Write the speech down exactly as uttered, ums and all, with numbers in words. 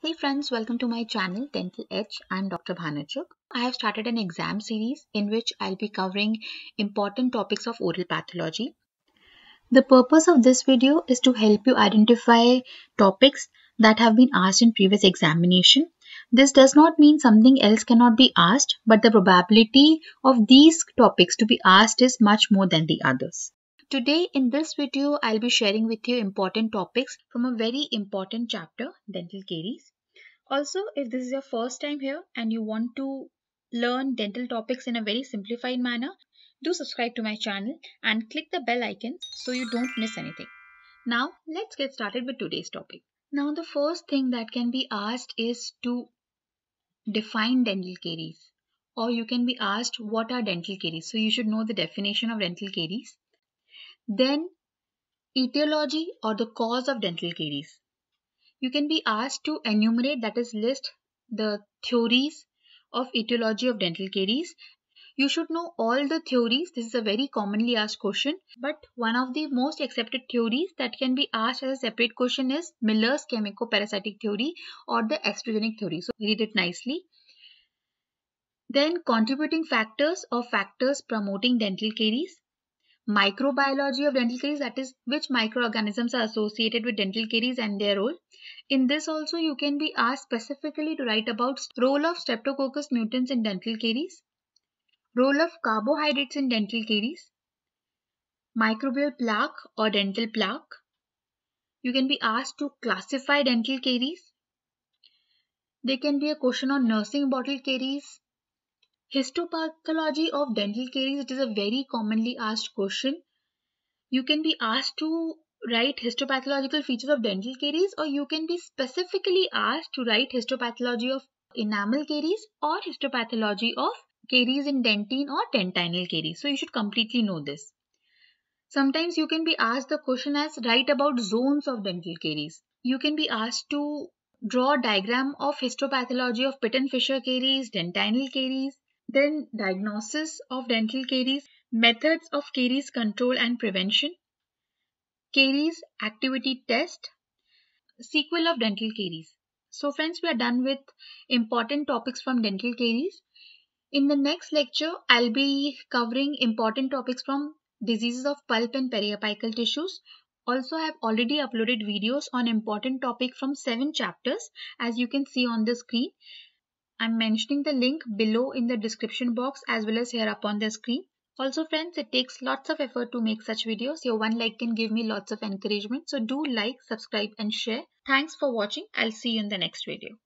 Hey friends, welcome to my channel Dental Edge. I'm Doctor Bhanachuk. I have started an exam series in which I'll be covering important topics of oral pathology. The purpose of this video is to help you identify topics that have been asked in previous examination. This does not mean something else cannot be asked, but the probability of these topics to be asked is much more than the others. Today in this video, I'll be sharing with you important topics from a very important chapter, dental caries. Also, if this is your first time here and you want to learn dental topics in a very simplified manner, do subscribe to my channel and click the bell icon so you don't miss anything. Now, let's get started with today's topic. Now, the first thing that can be asked is to define dental caries, or you can be asked what are dental caries. So, you should know the definition of dental caries. Then, etiology or the cause of dental caries. You can be asked to enumerate, that is list the theories of etiology of dental caries. You should know all the theories. This is a very commonly asked question, but one of the most accepted theories that can be asked as a separate question is Miller's chemico-parasitic theory or the estrogenic theory. So read it nicely. Then contributing factors or factors promoting dental caries. Microbiology of dental caries, that is which microorganisms are associated with dental caries and their role. In this also you can be asked specifically to write about role of Streptococcus mutans in dental caries, role of carbohydrates in dental caries, microbial plaque or dental plaque. You can be asked to classify dental caries. There can be a question on nursing bottle caries. Histopathology of dental caries, it is a very commonly asked question. You can be asked to write histopathological features of dental caries, or you can be specifically asked to write histopathology of enamel caries or histopathology of caries in dentine or dentinal caries. So you should completely know this. Sometimes you can be asked the question as write about zones of dental caries. You can be asked to draw a diagram of histopathology of Pitt-Fisher caries, dentinal caries, then diagnosis of dental caries, methods of caries control and prevention, caries activity test, sequel of dental caries. So friends, we are done with important topics from dental caries. In the next lecture, I'll be covering important topics from diseases of pulp and periapical tissues. Also, I have already uploaded videos on important topic from seven chapters, as you can see on the screen. I'm mentioning the link below in the description box as well as here up on the screen. Also friends, it takes lots of effort to make such videos. Your one like can give me lots of encouragement. So do like, subscribe and share. Thanks for watching. I'll see you in the next video.